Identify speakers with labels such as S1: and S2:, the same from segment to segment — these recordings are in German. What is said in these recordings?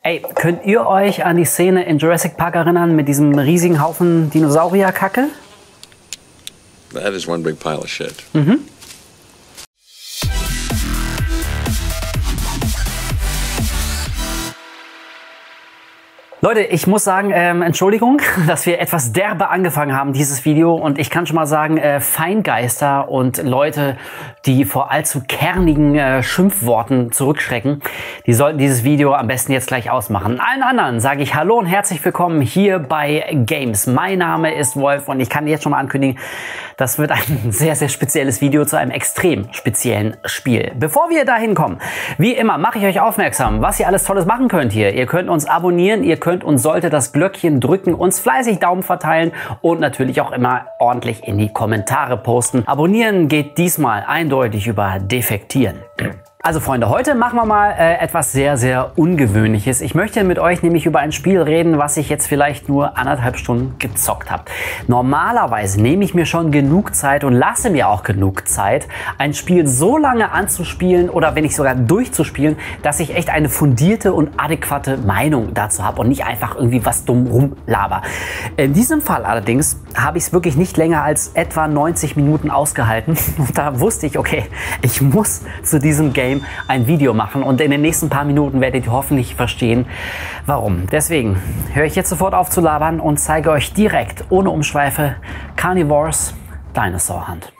S1: Ey, könnt ihr euch an die Szene in Jurassic Park erinnern mit diesem riesigen Haufen Dinosaurierkacke?
S2: That is one big pile of shit.
S1: Leute, ich muss sagen, Entschuldigung, dass wir etwas derbe angefangen haben, dieses Video. Und ich kann schon mal sagen, Feingeister und Leute, die vor allzu kernigen Schimpfworten zurückschrecken, die sollten dieses Video am besten jetzt gleich ausmachen. Allen anderen sage ich Hallo und herzlich willkommen hier bei Games. Mein Name ist Wolf und ich kann jetzt schon mal ankündigen, das wird ein sehr, sehr spezielles Video zu einem extrem speziellen Spiel. Bevor wir dahin kommen, wie immer mache ich euch aufmerksam, was ihr alles Tolles machen könnt hier. Ihr könnt uns abonnieren, ihr könnt und solltet das Glöckchen drücken, uns fleißig Daumen verteilen und natürlich auch immer ordentlich in die Kommentare posten. Abonnieren geht diesmal eindeutig über Defektieren. Also Freunde, heute machen wir mal etwas sehr, sehr Ungewöhnliches. Ich möchte mit euch nämlich über ein Spiel reden, was ich jetzt vielleicht nur 1,5 Stunden gezockt habe. Normalerweise nehme ich mir schon genug Zeit und lasse mir auch genug Zeit, ein Spiel so lange anzuspielen oder wenn nicht sogar durchzuspielen, dass ich echt eine fundierte und adäquate Meinung dazu habe und nicht einfach irgendwie was dumm rumlaber. In diesem Fall allerdings habe ich es wirklich nicht länger als etwa 90 Minuten ausgehalten und da wusste ich, okay, ich muss zu diesem Game ein Video machen und in den nächsten paar Minuten werdet ihr hoffentlich verstehen, warum. Deswegen höre ich jetzt sofort auf zu labern und zeige euch direkt, ohne Umschweife, Carnivores Dinosaur Hunt.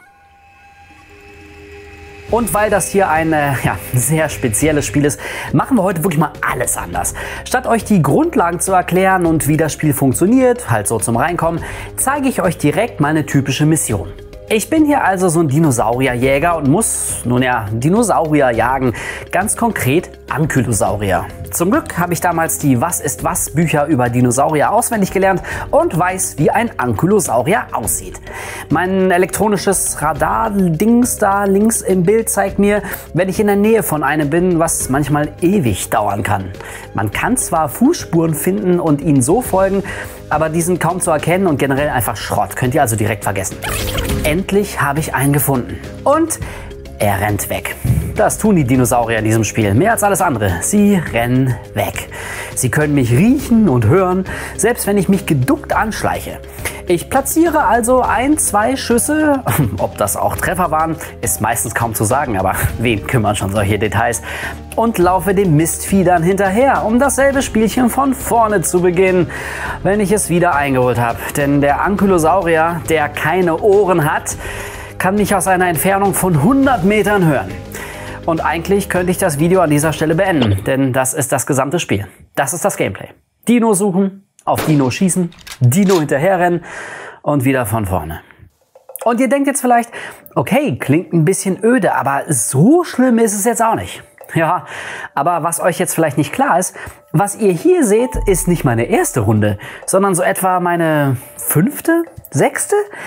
S1: Und weil das hier ein sehr spezielles Spiel ist, machen wir heute wirklich mal alles anders. Statt euch die Grundlagen zu erklären und wie das Spiel funktioniert, halt so zum Reinkommen, zeige ich euch direkt meine typische Mission. Ich bin hier also so ein Dinosaurierjäger und muss, nun ja, Dinosaurier jagen. Ganz konkret Ankylosaurier. Zum Glück habe ich damals die Was ist was Bücher über Dinosaurier auswendig gelernt und weiß, wie ein Ankylosaurier aussieht. Mein elektronisches Radar-Dings da links im Bild zeigt mir, wenn ich in der Nähe von einem bin, was manchmal ewig dauern kann. Man kann zwar Fußspuren finden und ihnen so folgen, aber die sind kaum zu erkennen und generell einfach Schrott. Könnt ihr also direkt vergessen. Endlich habe ich einen gefunden. Und er rennt weg. Das tun die Dinosaurier in diesem Spiel. Mehr als alles andere. Sie rennen weg. Sie können mich riechen und hören, selbst wenn ich mich geduckt anschleiche. Ich platziere also 1, 2 Schüsse. Ob das auch Treffer waren, ist meistens kaum zu sagen, aber wen kümmern schon solche Details? Und laufe dem Mistvieh dann hinterher, um dasselbe Spielchen von vorne zu beginnen, wenn ich es wieder eingeholt habe. Denn der Ankylosaurier, der keine Ohren hat, kann mich aus einer Entfernung von 100 Metern hören. Und eigentlich könnte ich das Video an dieser Stelle beenden, denn das ist das gesamte Spiel. Das ist das Gameplay. Dino suchen, auf Dino schießen, Dino hinterherrennen und wieder von vorne. Und ihr denkt jetzt vielleicht, okay, klingt ein bisschen öde, aber so schlimm ist es jetzt auch nicht. Ja, aber was euch jetzt vielleicht nicht klar ist, was ihr hier seht, ist nicht meine erste Runde, sondern so etwa meine 5., 6.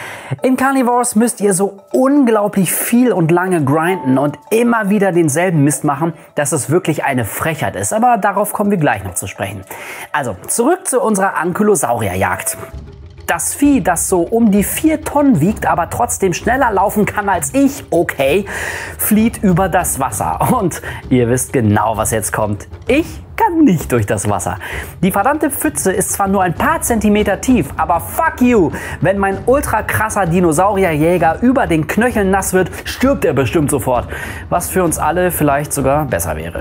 S1: In Carnivores müsst ihr so unglaublich viel und lange grinden und immer wieder denselben Mist machen, dass es wirklich eine Frechheit ist. Aber darauf kommen wir gleich noch zu sprechen. Also, zurück zu unserer Ankylosaurierjagd. Das Vieh, das so um die 4 Tonnen wiegt, aber trotzdem schneller laufen kann als ich, okay, flieht über das Wasser. Und ihr wisst genau, was jetzt kommt. Ich kann nicht durch das Wasser. Die verdammte Pfütze ist zwar nur ein paar Zentimeter tief, aber fuck you! Wenn mein ultra krasser Dinosaurierjäger über den Knöcheln nass wird, stirbt er bestimmt sofort. Was für uns alle vielleicht sogar besser wäre.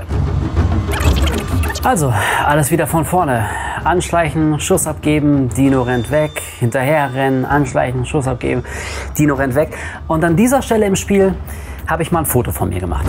S1: Also, alles wieder von vorne. Anschleichen, Schuss abgeben, Dino rennt weg, hinterher rennen, anschleichen, Schuss abgeben, Dino rennt weg. Und an dieser Stelle im Spiel habe ich mal ein Foto von mir gemacht.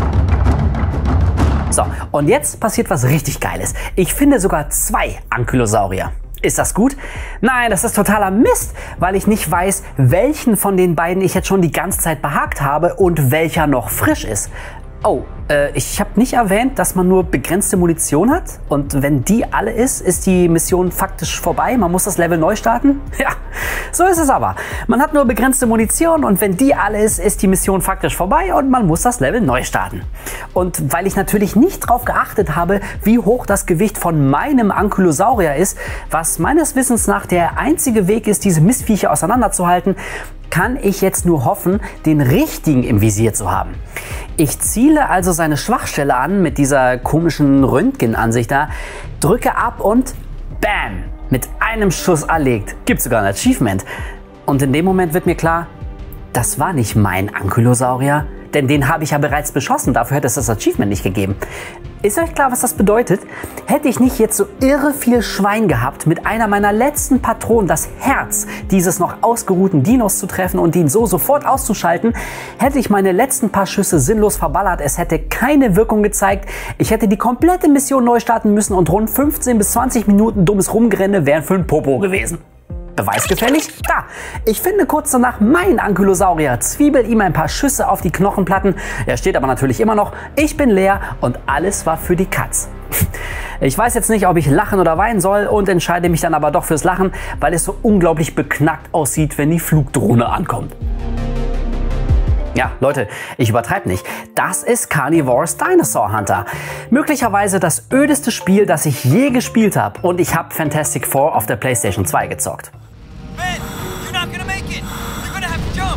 S1: So, und jetzt passiert was richtig Geiles. Ich finde sogar 2 Ankylosaurier. Ist das gut? Nein, das ist totaler Mist, weil ich nicht weiß, welchen von den beiden ich jetzt schon die ganze Zeit behagt habe und welcher noch frisch ist. Oh, ich habe nicht erwähnt, dass man nur begrenzte Munition hat. Und wenn die alle ist die Mission faktisch vorbei. Man muss das Level neu starten. Ja, so ist es aber. Man hat nur begrenzte Munition und wenn die alle ist die Mission faktisch vorbei und man muss das Level neu starten. Und weil ich natürlich nicht drauf geachtet habe, wie hoch das Gewicht von meinem Ankylosaurier ist, was meines Wissens nach der einzige Weg ist, diese Mistviecher auseinanderzuhalten, kann ich jetzt nur hoffen, den richtigen im Visier zu haben. Ich ziele also seine Schwachstelle an mit dieser komischen Röntgenansicht da, drücke ab und bam, mit einem Schuss erlegt. Gibt sogar ein Achievement. Und in dem Moment wird mir klar, das war nicht mein Ankylosaurier, denn den habe ich ja bereits beschossen, dafür hätte es das Achievement nicht gegeben. Ist euch klar, was das bedeutet? Hätte ich nicht jetzt so irre viel Schwein gehabt, mit einer meiner letzten Patronen das Herz dieses noch ausgeruhten Dinos zu treffen und ihn so sofort auszuschalten, hätte ich meine letzten paar Schüsse sinnlos verballert, es hätte keine Wirkung gezeigt, ich hätte die komplette Mission neu starten müssen und rund 15 bis 20 Minuten dummes Rumgerenne wären für ein Popo gewesen. Beweisgefällig? Da! Ich finde kurz danach meinen Ankylosaurier, zwiebel ihm ein paar Schüsse auf die Knochenplatten, er steht aber natürlich immer noch, ich bin leer und alles war für die Katz. Ich weiß jetzt nicht, ob ich lachen oder weinen soll und entscheide mich dann aber doch fürs Lachen, weil es so unglaublich beknackt aussieht, wenn die Flugdrohne ankommt. Ja, Leute, ich übertreibe nicht. Das ist Carnivores Dinosaur Hunter. Möglicherweise das ödeste Spiel, das ich je gespielt habe. Und ich habe Fantastic Four auf der PlayStation 2 gezockt. Ben, you're not gonna make it. You're gonna have to jump.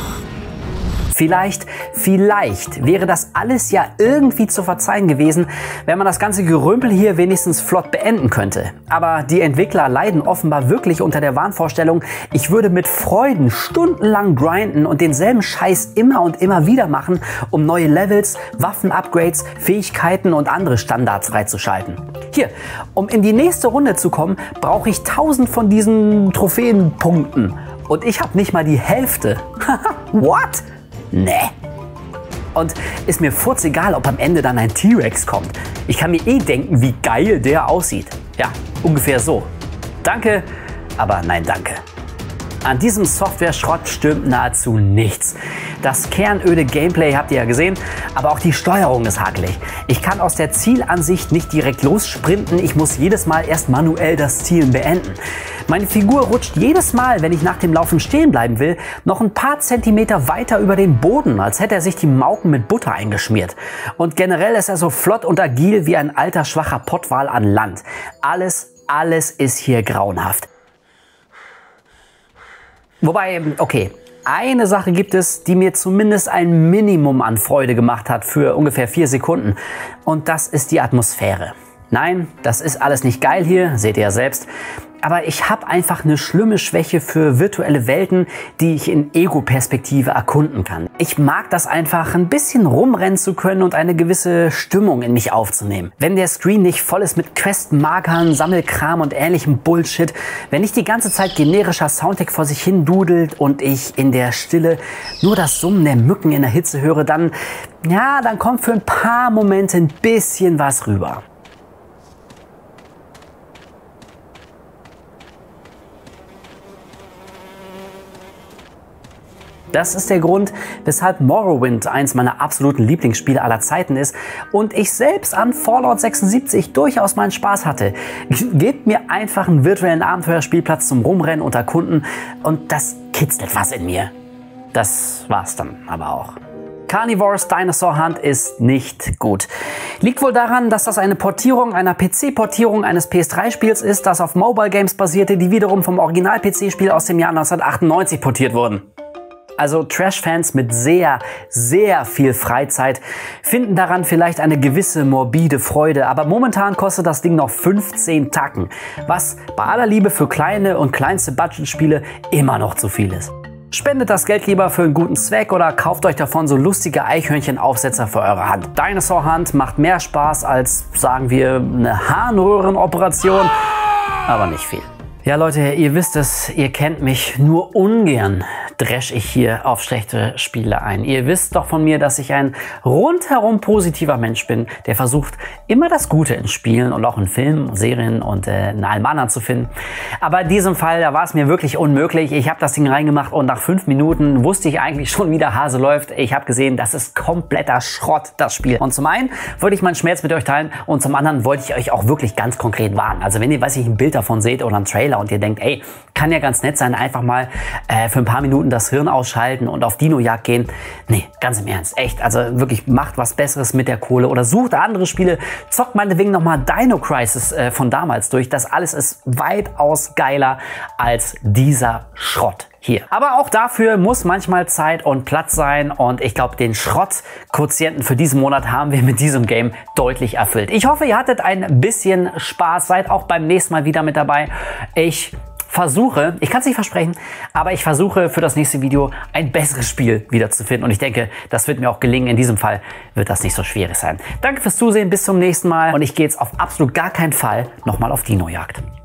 S1: Vielleicht wäre das alles ja irgendwie zu verzeihen gewesen, wenn man das ganze Gerümpel hier wenigstens flott beenden könnte. Aber die Entwickler leiden offenbar wirklich unter der Wahnvorstellung, ich würde mit Freuden stundenlang grinden und denselben Scheiß immer und immer wieder machen, um neue Levels, Waffen-Upgrades, Fähigkeiten und andere Standards freizuschalten. Hier, um in die nächste Runde zu kommen, brauche ich 1000 von diesen Trophäenpunkten. Und ich habe nicht mal die Hälfte. What? Nee. Und ist mir furzegal, ob am Ende dann ein T-Rex kommt. Ich kann mir eh denken, wie geil der aussieht. Ja, ungefähr so. Danke, aber nein danke. An diesem Software-Schrott stimmt nahezu nichts. Das kernöde Gameplay habt ihr ja gesehen, aber auch die Steuerung ist hakelig. Ich kann aus der Zielansicht nicht direkt lossprinten, ich muss jedes Mal erst manuell das Zielen beenden. Meine Figur rutscht jedes Mal, wenn ich nach dem Laufen stehen bleiben will, noch ein paar Zentimeter weiter über den Boden, als hätte er sich die Mauken mit Butter eingeschmiert. Und generell ist er so flott und agil wie ein alter, schwacher Pottwal an Land. Alles ist hier grauenhaft. Wobei, okay, eine Sache gibt es, die mir zumindest ein Minimum an Freude gemacht hat für ungefähr 4 Sekunden. Und das ist die Atmosphäre. Nein, das ist alles nicht geil hier, seht ihr ja selbst. Aber ich habe einfach eine schlimme Schwäche für virtuelle Welten, die ich in Ego-Perspektive erkunden kann. Ich mag das einfach, ein bisschen rumrennen zu können und eine gewisse Stimmung in mich aufzunehmen. Wenn der Screen nicht voll ist mit Quest-Markern, Sammelkram und ähnlichem Bullshit, wenn nicht die ganze Zeit generischer Soundtrack vor sich hin dudelt und ich in der Stille nur das Summen der Mücken in der Hitze höre, dann kommt für ein paar Momente ein bisschen was rüber. Das ist der Grund, weshalb Morrowind eins meiner absoluten Lieblingsspiele aller Zeiten ist und ich selbst an Fallout 76 durchaus meinen Spaß hatte. Gebt mir einfach einen virtuellen Abenteuerspielplatz zum Rumrennen und Erkunden und das kitzelt was in mir. Das war's dann aber auch. Carnivores Dinosaur Hunt ist nicht gut. Liegt wohl daran, dass das eine Portierung einer PC-Portierung eines PS3-Spiels ist, das auf Mobile Games basierte, die wiederum vom Original-PC-Spiel aus dem Jahr 1998 portiert wurden. Also Trash-Fans mit sehr, sehr viel Freizeit finden daran vielleicht eine gewisse morbide Freude, aber momentan kostet das Ding noch 15 Tacken, was bei aller Liebe für kleine und kleinste Budgetspiele immer noch zu viel ist. Spendet das Geld lieber für einen guten Zweck oder kauft euch davon so lustige Eichhörnchen-Aufsetzer für eure Hand. Dinosaur Hunt macht mehr Spaß als, sagen wir, eine Harnröhrenoperation, aber nicht viel. Ja Leute, ihr wisst es, ihr kennt mich, nur ungern dresch ich hier auf schlechte Spiele ein. Ihr wisst doch von mir, dass ich ein rundherum positiver Mensch bin, der versucht, immer das Gute in Spielen und auch in Filmen, Serien und in allem anderen zu finden. Aber in diesem Fall, da war es mir wirklich unmöglich. Ich habe das Ding reingemacht und nach 5 Minuten wusste ich eigentlich schon, wie der Hase läuft. Ich habe gesehen, das ist kompletter Schrott, das Spiel. Und zum einen wollte ich meinen Schmerz mit euch teilen und zum anderen wollte ich euch auch wirklich ganz konkret warnen. Also wenn ihr, ein Bild davon seht oder einen Trailer und ihr denkt, ey, kann ja ganz nett sein, einfach mal für ein paar Minuten das Hirn ausschalten und auf Dino-Jagd gehen. Nee, ganz im Ernst, echt, also wirklich macht was Besseres mit der Kohle oder sucht andere Spiele, zockt meinetwegen nochmal Dino Crisis von damals durch. Das alles ist weitaus geiler als dieser Schrott. hier. Aber auch dafür muss manchmal Zeit und Platz sein und ich glaube, den Schrottquotienten für diesen Monat haben wir mit diesem Game deutlich erfüllt. Ich hoffe, ihr hattet ein bisschen Spaß, seid auch beim nächsten Mal wieder mit dabei. Ich kann es nicht versprechen, aber ich versuche für das nächste Video ein besseres Spiel wiederzufinden und ich denke, das wird mir auch gelingen. In diesem Fall wird das nicht so schwierig sein. Danke fürs Zusehen, bis zum nächsten Mal und ich gehe jetzt auf absolut gar keinen Fall nochmal auf Dinojagd.